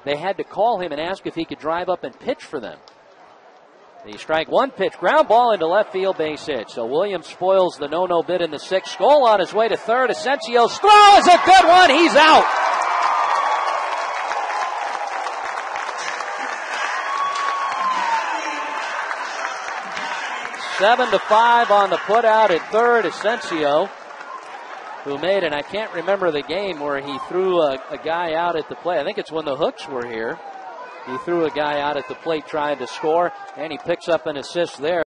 they had to call him and ask if he could drive up and pitch for them. The strike one pitch, ground ball into left field, base hit. So Williams spoils the no-no bid in the sixth. Skole on his way to third. Ascencio's throw is a good one. He's out. Seven to 5 on the putout at third. Ascencio, who made, and I can't remember the game where he threw a guy out at the plate. I think it's when the Hooks were here. He threw a guy out at the plate trying to score, and he picks up an assist there.